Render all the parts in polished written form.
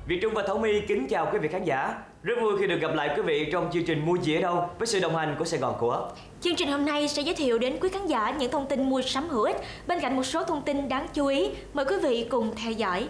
Việt Trung và Thảo My kính chào quý vị khán giả. Rất vui khi được gặp lại quý vị trong chương trình Mua gì ở đâu với sự đồng hành của Sài Gòn Co-op. Chương trình hôm nay sẽ giới thiệu đến quý khán giả những thông tin mua sắm hữu ích bên cạnh một số thông tin đáng chú ý. Mời quý vị cùng theo dõi.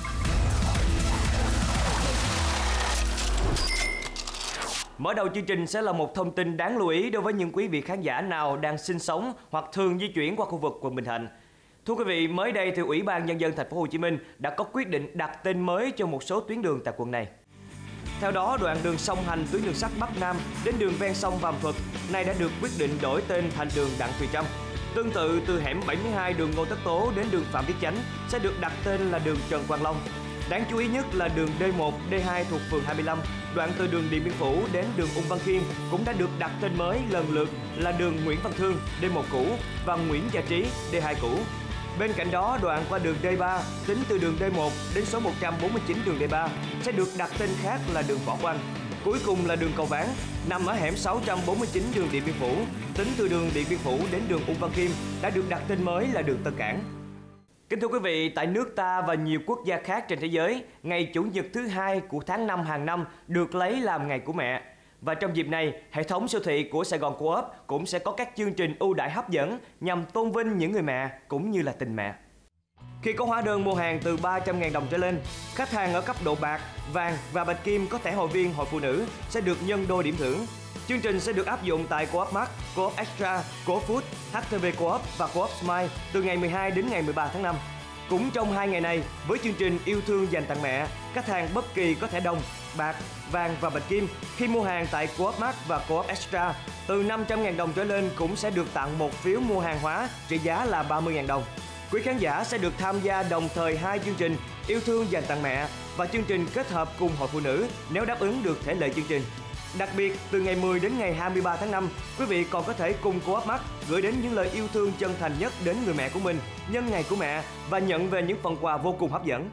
Mở đầu chương trình sẽ là một thông tin đáng lưu ý đối với những quý vị khán giả nào đang sinh sống hoặc thường di chuyển qua khu vực quận Bình Thạnh. Thưa quý vị, mới đây thì Ủy ban Nhân dân Thành phố Hồ Chí Minh đã có quyết định đặt tên mới cho một số tuyến đường tại quận này. Theo đó, đoạn đường song hành tuyến đường sắt Bắc Nam đến đường ven sông Vàm Thuật nay đã được quyết định đổi tên thành đường Đặng Thùy Trâm. Tương tự, từ hẻm 72 đường Ngô Tất Tố đến đường Phạm Viết Chánh sẽ được đặt tên là đường Trần Quang Long. Đáng chú ý nhất là đường D1, D2 thuộc phường 25, đoạn từ đường Điện Biên Phủ đến đường Ung Văn Khiêm cũng đã được đặt tên mới lần lượt là đường Nguyễn Văn Thương, D1 cũ và Nguyễn Gia Trí, D2 cũ. Bên cạnh đó, đoạn qua đường D3 tính từ đường D1 đến số 149 đường D3 sẽ được đặt tên khác là đường Võ Quang. Cuối cùng là đường Cầu Ván nằm ở hẻm 649 đường Điện Biên Phủ, tính từ đường Điện Biên Phủ đến đường Ung Văn Khiêm đã được đặt tên mới là đường Tân Cảng. Kính thưa quý vị, tại nước ta và nhiều quốc gia khác trên thế giới, ngày Chủ nhật thứ hai của tháng 5 hàng năm được lấy làm ngày của mẹ. Và trong dịp này, hệ thống siêu thị của Sài Gòn Co-op cũng sẽ có các chương trình ưu đãi hấp dẫn nhằm tôn vinh những người mẹ cũng như là tình mẹ. Khi có hóa đơn mua hàng từ 300.000 đồng trở lên, khách hàng ở cấp độ bạc, vàng và bạch kim có thẻ hội viên hội phụ nữ sẽ được nhân đôi điểm thưởng. Chương trình sẽ được áp dụng tại Co-op Mart, Co-op Extra, Co-op Food, HTV Co-op và Co-op Smile từ ngày 12 đến ngày 13 tháng 5. Cũng trong 2 ngày này, với chương trình yêu thương dành tặng mẹ, khách hàng bất kỳ có thẻ đồng, bạc, vàng và bạch kim khi mua hàng tại Co-op Mart và Co-op Extra từ 500.000 đồng trở lên cũng sẽ được tặng một phiếu mua hàng hóa trị giá là 30.000 đồng. Quý khán giả sẽ được tham gia đồng thời 2 chương trình yêu thương dành tặng mẹ và chương trình kết hợp cùng hội phụ nữ nếu đáp ứng được thể lệ chương trình. Đặc biệt, từ ngày 10 đến ngày 23 tháng 5, quý vị còn có thể cùng Co-op Mart gửi đến những lời yêu thương chân thành nhất đến người mẹ của mình nhân ngày của mẹ và nhận về những phần quà vô cùng hấp dẫn.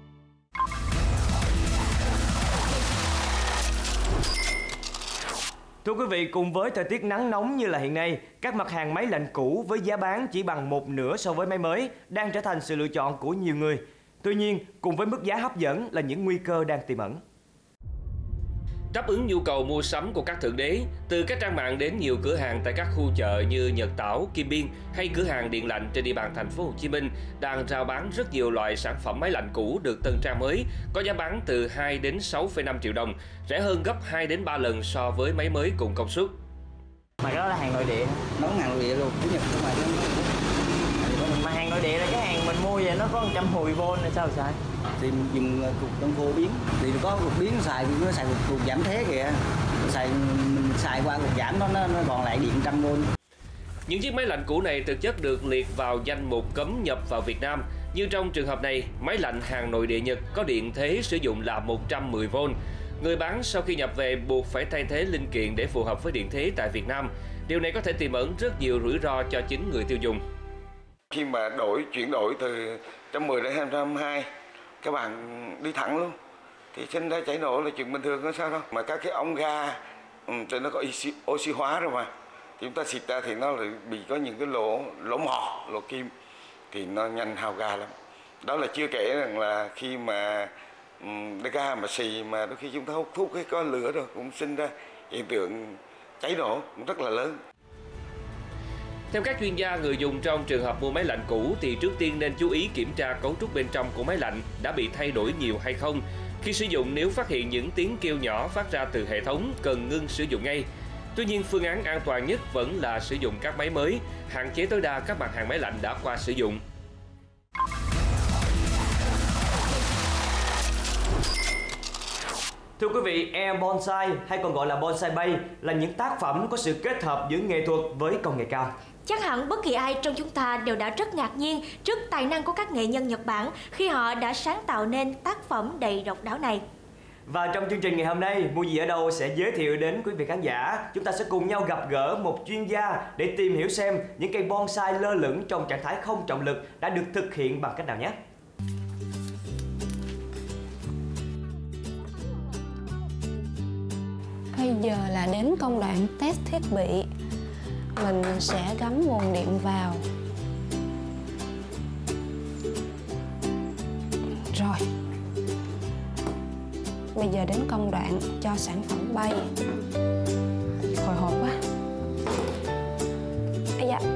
Thưa quý vị, cùng với thời tiết nắng nóng như là hiện nay, các mặt hàng máy lạnh cũ với giá bán chỉ bằng một nửa so với máy mới đang trở thành sự lựa chọn của nhiều người. Tuy nhiên, cùng với mức giá hấp dẫn là những nguy cơ đang tiềm ẩn. Đáp ứng nhu cầu mua sắm của các thượng đế, từ các trang mạng đến nhiều cửa hàng tại các khu chợ như Nhật Tảo, Kim Biên hay cửa hàng điện lạnh trên địa bàn thành phố Hồ Chí Minh đang rao bán rất nhiều loại sản phẩm máy lạnh cũ được tân trang mới, có giá bán từ 2 đến 6,5 triệu đồng, rẻ hơn gấp 2 đến 3 lần so với máy mới cùng công suất. Mà cái đó là hàng nội địa, nó hàng nội địa luôn, cái Nhật không phải mà hàng nội địa là cái hàng mình mua về nó có 110V là sao xài? thì mình dùng cục đông khô biến, thì có cục biến xài nó xài cục giảm thế kìa, mình xài qua cục giảm nó còn lại điện 100V. Những chiếc máy lạnh cũ này thực chất được liệt vào danh mục cấm nhập vào Việt Nam. Như trong trường hợp này, máy lạnh hàng nội địa Nhật có điện thế sử dụng là 110V. Người bán sau khi nhập về buộc phải thay thế linh kiện để phù hợp với điện thế tại Việt Nam. Điều này có thể tiềm ẩn rất nhiều rủi ro cho chính người tiêu dùng. Khi mà chuyển đổi từ 110 đến 222, các bạn đi thẳng luôn thì sinh ra cháy nổ là chuyện bình thường, có sao đâu. Mà các cái ống ga thì nó có oxy hóa rồi mà, chúng ta xịt ra thì nó lại bị có những cái lỗ mỏ, lỗ kim thì nó nhanh hao ga lắm. Đó là chưa kể rằng là khi mà ga mà xì mà đôi khi chúng ta hút thuốc hay có lửa rồi cũng sinh ra hiện tượng cháy nổ cũng rất là lớn. Theo các chuyên gia, người dùng trong trường hợp mua máy lạnh cũ thì trước tiên nên chú ý kiểm tra cấu trúc bên trong của máy lạnh đã bị thay đổi nhiều hay không. Khi sử dụng, nếu phát hiện những tiếng kêu nhỏ phát ra từ hệ thống, cần ngưng sử dụng ngay. Tuy nhiên, phương án an toàn nhất vẫn là sử dụng các máy mới, hạn chế tối đa các mặt hàng máy lạnh đã qua sử dụng. Thưa quý vị, Air Bonsai hay còn gọi là Bonsai Bay là những tác phẩm có sự kết hợp giữa nghệ thuật với công nghệ cao. Chắc hẳn bất kỳ ai trong chúng ta đều đã rất ngạc nhiên trước tài năng của các nghệ nhân Nhật Bản khi họ đã sáng tạo nên tác phẩm đầy độc đáo này. Và trong chương trình ngày hôm nay, Mua gì ở đâu sẽ giới thiệu đến quý vị khán giả, chúng ta sẽ cùng nhau gặp gỡ một chuyên gia để tìm hiểu xem những cây bonsai lơ lửng trong trạng thái không trọng lực đã được thực hiện bằng cách nào nhé. Bây giờ là đến công đoạn test thiết bị. Mình sẽ gắm nguồn điện vào. Rồi. Bây giờ đến công đoạn cho sản phẩm bay. Hồi hộp quá. Ây da.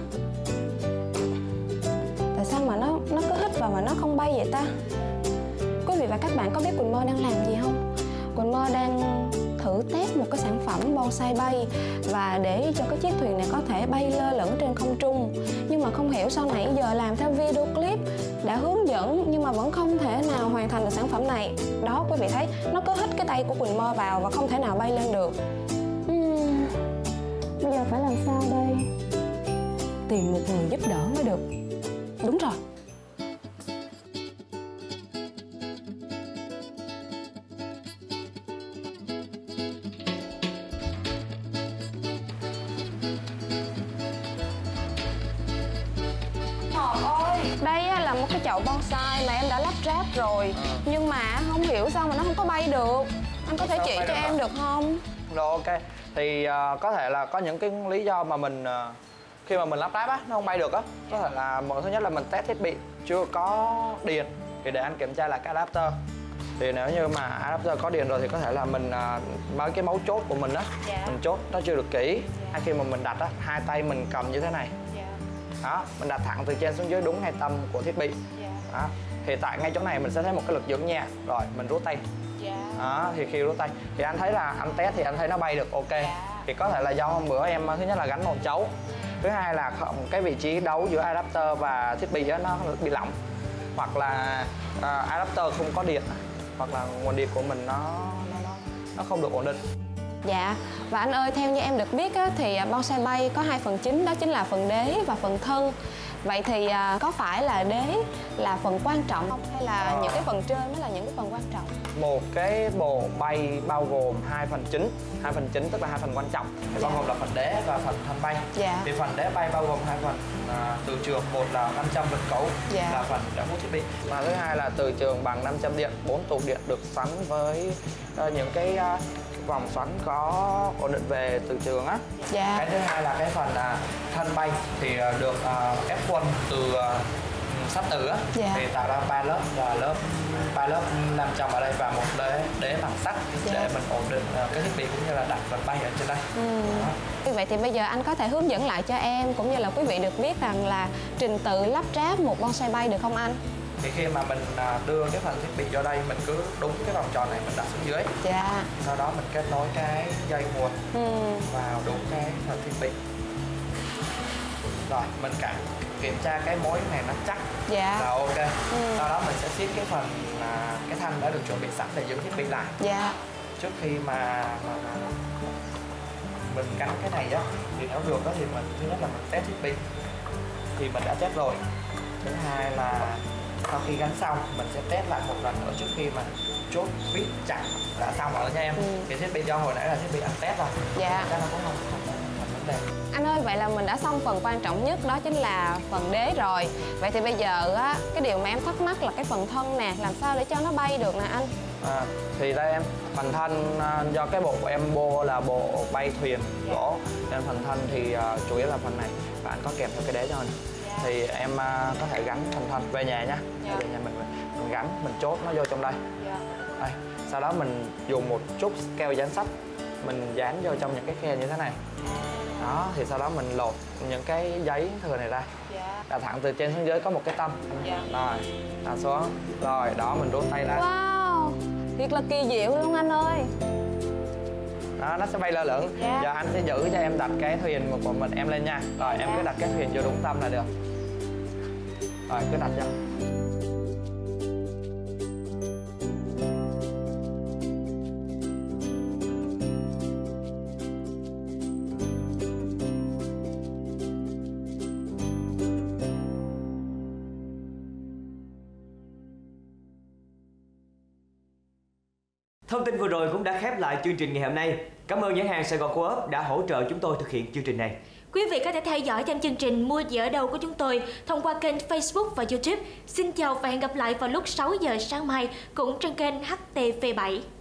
Tại sao mà nó cứ hít vào mà nó không bay vậy ta? Quý vị và các bạn có biết Quỳnh Mơ đang làm gì không? Quỳnh Mơ đang thử test một cái sản phẩm bonsai bay và để cho cái chiếc thuyền này có thể bay lơ lửng trên không trung. Nhưng mà không hiểu sao nãy giờ làm theo video clip đã hướng dẫn nhưng mà vẫn không thể nào hoàn thành được sản phẩm này. Đó, quý vị thấy nó cứ hít cái tay của Quỳnh Mơ vào và không thể nào bay lên được. Bây giờ phải làm sao đây? Tìm một người giúp đỡ mới được. Đúng rồi. Đây là một cái chậu bonsai mà em đã lắp ráp rồi. Nhưng mà không hiểu sao mà nó không có bay được. Anh có thể chỉ cho em được không? Rồi, ok. Thì có thể là có những cái lý do mà mình khi mà mình lắp ráp á, nó không bay được á. Có thể là một thứ nhất là mình test thiết bị chưa có điện. Thì để anh kiểm tra lại cái adapter. Thì nếu như mà adapter có điện rồi thì có thể là mình mấy cái mấu chốt của mình á, mình chốt nó chưa được kỹ. Hay khi mà mình đặt á, hai tay mình cầm như thế này. Đó, mình đặt thẳng từ trên xuống dưới đúng ngay tâm của thiết bị. Đó, thì tại ngay chỗ này mình sẽ thấy một cái lực dưỡng nhẹ. Rồi mình rút tay. Đó, thì khi rút tay thì anh thấy là anh test thì anh thấy nó bay được ok. Thì có thể là do hôm bữa em thứ nhất là gắn nồi chấu, thứ hai là cái vị trí đấu giữa adapter và thiết bị đó, nó bị lỏng, hoặc là adapter không có điện, hoặc là nguồn điện của mình nó không được ổn định. Dạ, và anh ơi, theo như em được biết á, thì bonsai bay có hai phần chính, đó chính là phần đế và phần thân. Vậy thì có phải là đế là phần quan trọng không? Hay là những cái phần trên mới là những cái phần quan trọng? Một cái bộ bay bao gồm hai phần chính. Hai phần chính tức là hai phần quan trọng. Thì bao gồm là phần đế và phần thân bay. Thì phần đế bay bao gồm hai phần từ trường. Một là 500 vân cấu là phần đã hút thiết bị. Và thứ hai là từ trường bằng 500 điện. 4 tụ điện được xoắn với những cái vòng xoắn có ổn định về từ trường á. Cái thứ hai là cái phần thân bay thì được ép khuôn từ sắt tử á, thì tạo ra 3 lớp, là ba lớp 500 ở đây và một đế bằng sắt để mình ổn định cái thiết bị cũng như là đặt phần bay ở trên đây. Vậy thì bây giờ anh có thể hướng dẫn lại cho em cũng như là quý vị được biết rằng là trình tự lắp ráp một bonsai bay được không anh? Thì khi mà mình đưa cái phần thiết bị vô đây, mình cứ đúng cái vòng tròn này mình đặt xuống dưới. Sau đó mình kết nối cái dây nguồn vào đúng cái phần thiết bị. Rồi mình kiểm tra cái mối này nó chắc là ok. Sau đó mình sẽ siết cái phần cái thanh đã được chuẩn bị sẵn để giữ thiết bị lại. Trước khi mà mình gắn cái này á, thì nếu được đó thì mình thứ nhất là mình test thiết bị thì mình đã test rồi. Thứ hai là sau khi gắn xong mình sẽ test lại một lần nữa trước khi mà chốt vít chặt đã xong rồi nha em. Thì thiết bị do hồi nãy là thiết bị anh test rồi. Nó cũng không vấn đề. Anh ơi, vậy là mình đã xong phần quan trọng nhất, đó chính là phần đế rồi. Vậy thì bây giờ á, cái điều mà em thắc mắc là cái phần thân nè, làm sao để cho nó bay được nè anh? Thì đây em, phần thân do cái bộ của em bộ là bộ bay thuyền gỗ, nên phần thân thì chủ yếu là phần này và anh có kèm theo cái đế cho anh. Thì em có thể gắn phần thân về nhà nhá. Về nhà mình gắn, mình chốt nó vô trong đây. Đây. Sau đó mình dùng một chút keo dán sắt, mình dán vô trong những cái khe như thế này. Đó, thì sau đó mình lột những cái giấy thừa này ra. Đặt thẳng từ trên xuống dưới có một cái tâm. Rồi, đặt xuống. Rồi, đó mình rút tay ra. Wow, thiệt là kỳ diệu luôn anh ơi. Đó, nó sẽ bay lơ lửng. Giờ anh sẽ giữ cho em đặt cái thuyền của mình em lên nha. Rồi, em cứ đặt cái thuyền vô đúng tâm là được. Rồi, cứ đặt cho. Thông tin vừa rồi cũng đã khép lại chương trình ngày hôm nay. Cảm ơn nhãn hàng Sài Gòn Co-op đã hỗ trợ chúng tôi thực hiện chương trình này. Quý vị có thể theo dõi thêm chương trình Mua gì ở đâu của chúng tôi thông qua kênh Facebook và YouTube. Xin chào và hẹn gặp lại vào lúc 6 giờ sáng mai cũng trên kênh HTV7.